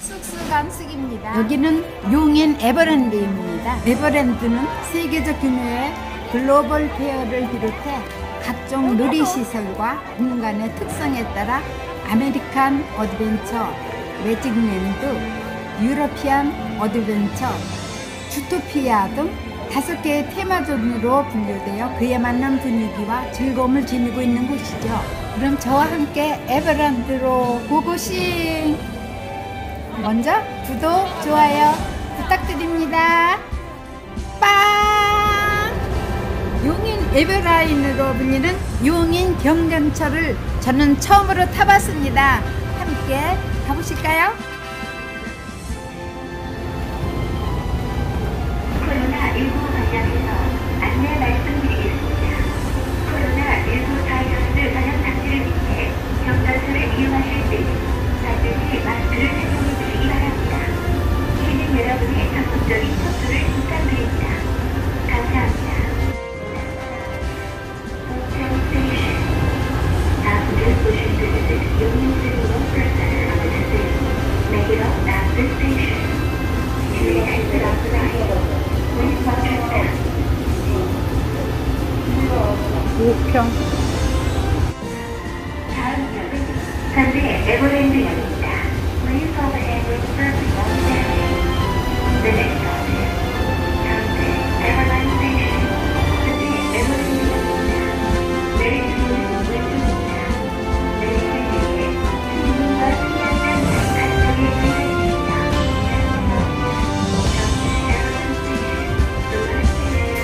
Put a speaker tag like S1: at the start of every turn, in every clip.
S1: 쑥쑥감숙입니다. 여기는 용인 에버랜드입니다. 에버랜드는 세계적 규모의 글로벌 페어를 비롯해 각종 놀이시설과 공간의 특성에 따라 아메리칸 어드벤처, 매직랜드, 유러피안 어드벤처, 주토피아 등 5개의 테마존으로 분류되어 그에 맞는 분위기와 즐거움을 지니고 있는 곳이죠. 그럼 저와 함께 에버랜드로 고고싱! 먼저 구독, 좋아요 부탁드립니다. 빵! 용인 에버라인으로 불리는 용인 경전철을 저는 처음으로 타봤습니다. 함께 가보실까요?
S2: 코로나19 관련해서 안내 말씀드리겠습니다. 코로나19 바이러스 전염 방지를 위해 경전철을 이용하실 때는 반드시 마스크를 착용해 주시기 바랍니다. 시민 여러분의 적극적인 협조를 부탁드립니다. 감사합니다. Passengers wishing to visit Union City Welfare Center on this day, make it up at this station. To exit off the right, please watch your step.
S1: 우평
S2: 다음 역은 현대 에버랜드역입니다. Please hold the handrail firmly while standing. The next stop is 현대 에버랜드 스테이션. 현대 에버랜드역입니다. 내리시는 왼쪽입니다. 내리실 때에 주민과 승객들 안쪽에 주의하십시오. 현대 에버랜드 스테이션. The last station.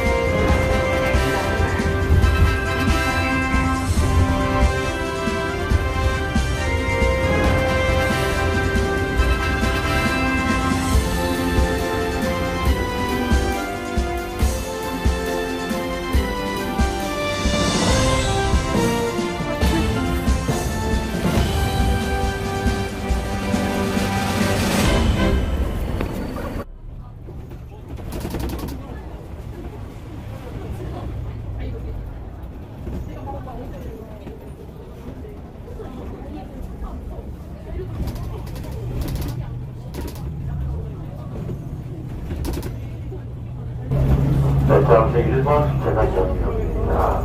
S3: 자, 1번 제가정역입니다.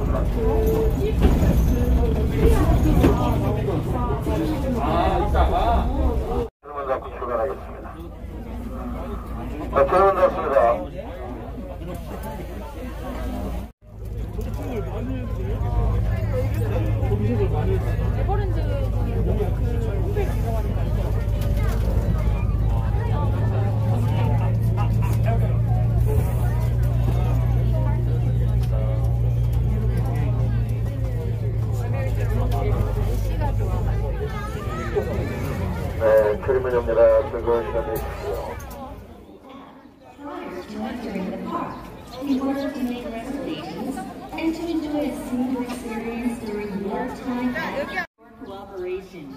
S3: 출문 잡고 출발하겠습니다. 자, 출문 잡습니다. 네, 출문입니다. 즐거운 시간 되십시오.
S4: In order to make reservations and to enjoy a smoother experience during your time at cooperation.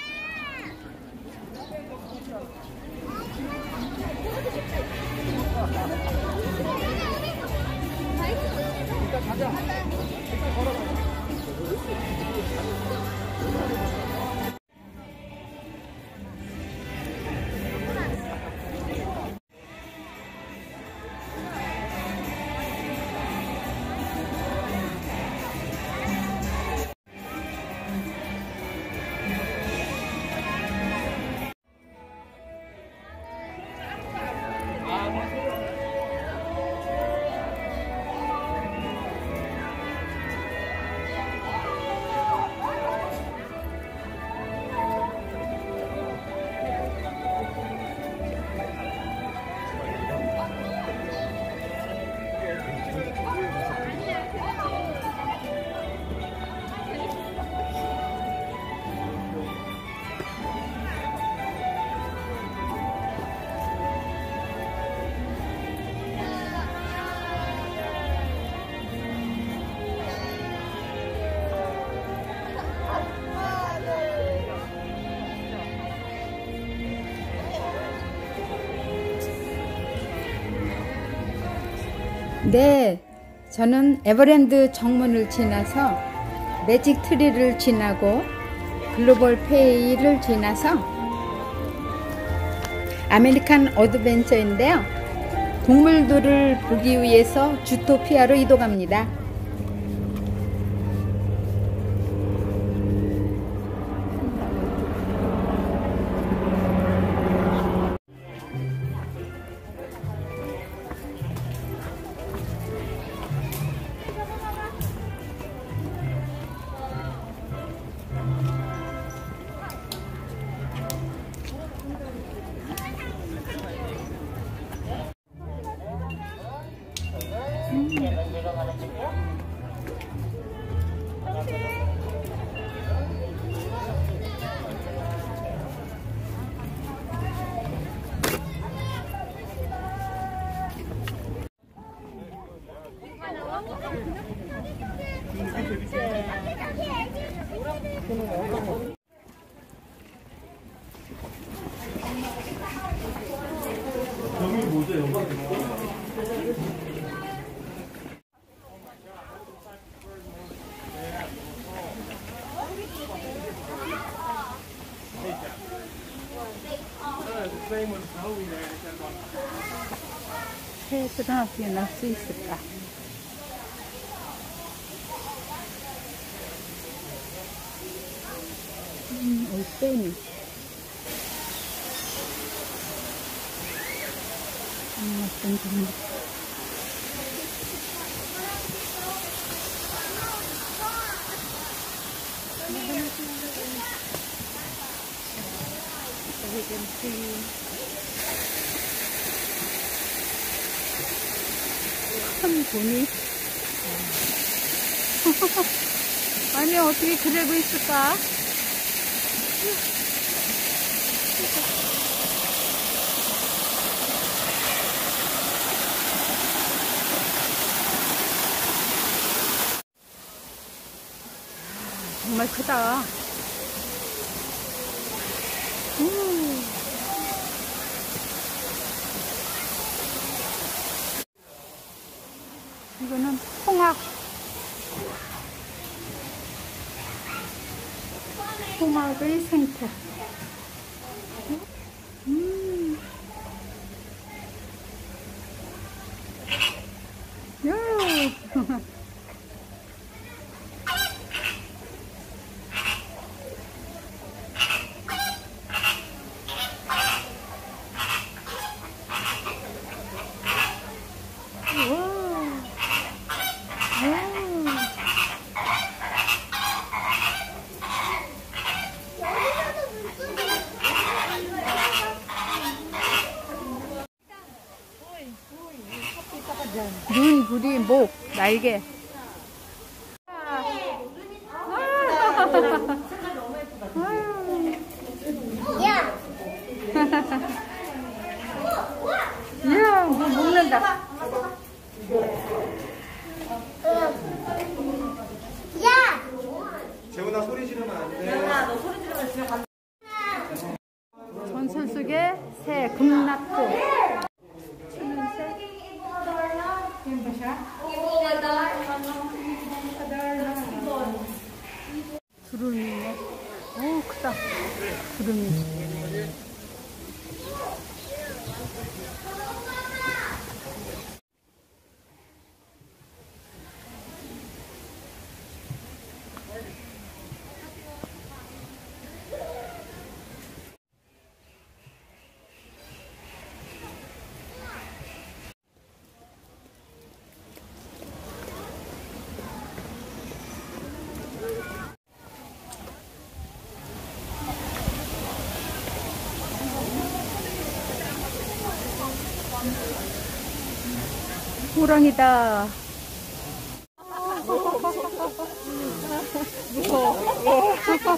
S1: 네, 저는 에버랜드 정문을 지나서 매직 트리를 지나고 글로벌 페이를 지나서 아메리칸 어드벤처인데요. 동물들을 보기 위해서 주토피아로 이동합니다. 새들은 어떻게 날 수 있을까? 올빼미. 어떤 종류? 큰 돈이. 아니, 어떻게 그러고 있을까? 정말 크다. 이거는 홍학의 생태. 야. 눈, 부리, 목, 날개. 이야, 뭐 먹는다.
S5: 재훈아 소리 지르면 안 돼.
S6: 너 소리 지르면 집에 가.
S1: 전설 속의 새, 금납도. 추는 새. 두루미네. 오, 크다. 두루미. 호랑이다. 무서워.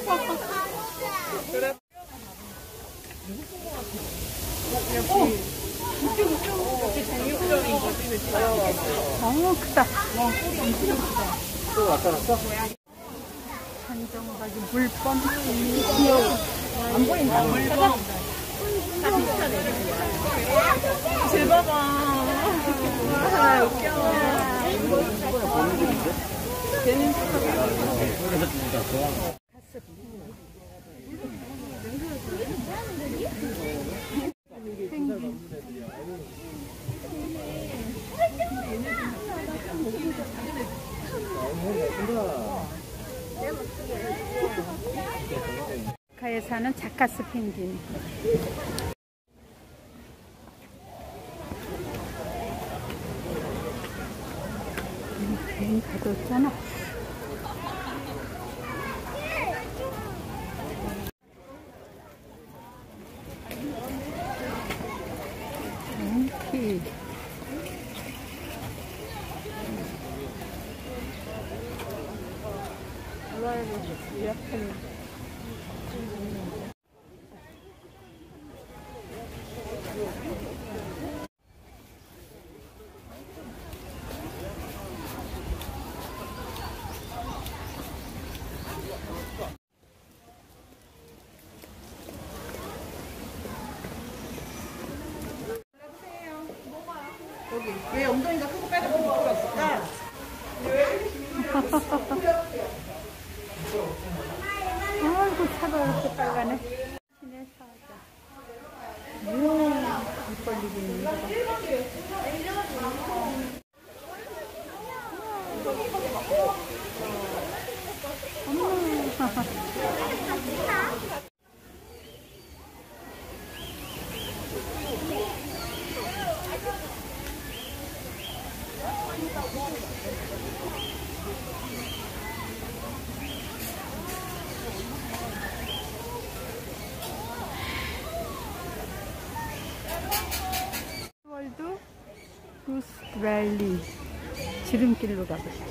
S1: 크다.
S5: 또 나타났어?
S1: 한정박이 물범. 귀여워. 안 보인다. 물범.
S6: 질 봐봐. 와, 웃겨. 걔는
S1: 아카스 펭귄. 가뒀잖아. 키.
S6: 왜 엉덩이가 크고 빨갛게 미끄러웠을까?
S1: 아이고, 차가 이렇게 빨가네. 시내 사자. 이야, 입 벌리고 있는 거 봐. 월드 구스밸리 지름길로 가보자.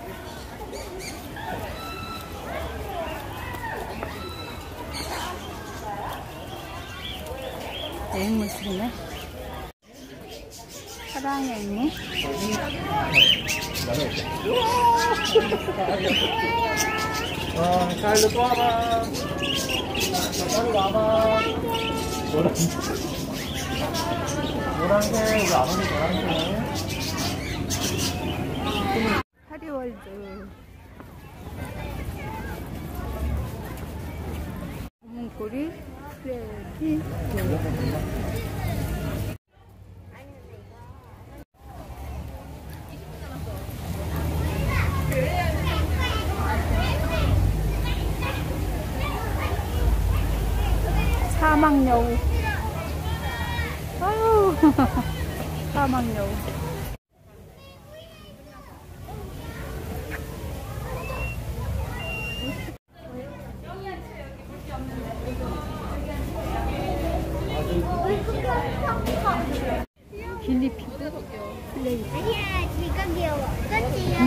S1: 앵무새네. 사랑앵무.
S5: 자, 일로 또 와봐. 자, 빨리 와봐. 노란색, 우리 아버지 노란색.
S1: 파리월드. 검은꼬리 크레디. 사막여우. 아유, 사막여우. 기니피그 플레이.
S7: 아니야, 지금 귀여워. 그치?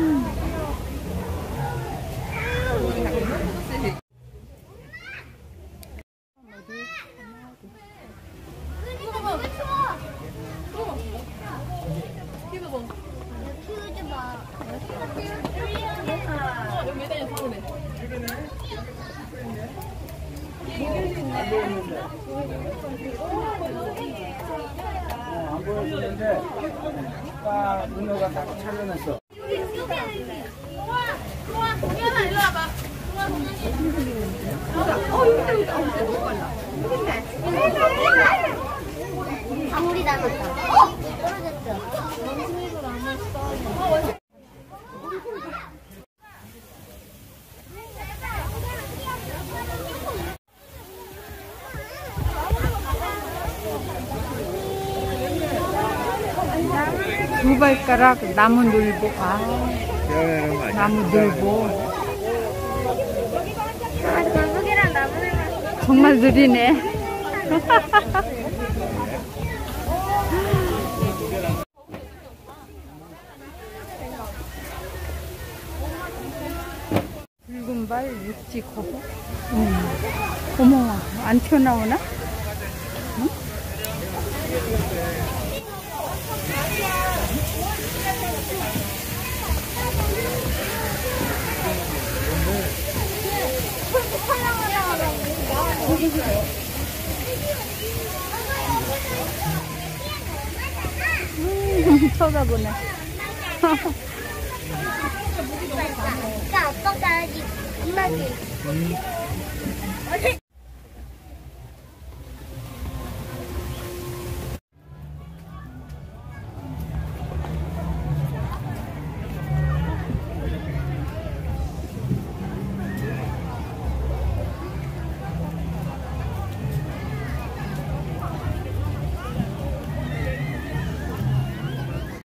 S7: 키우지 마.
S6: 여기 매달려 보네.
S5: 안 보여주는데, 딱 은호가 딱 촬영했어.
S6: 일로 와봐.
S7: 아무리 남았다. 떨어졌어.
S1: 두 발가락 나무 늘보. 아, 나무 늘보.
S7: 아, 거북이랑 나무늘만.
S1: 정말 느리네. 붉은 발 육지 거북. 어머, 안 튀어나오나? 응? 쳐다보네.
S7: 그러니까 아빠가 엄마지.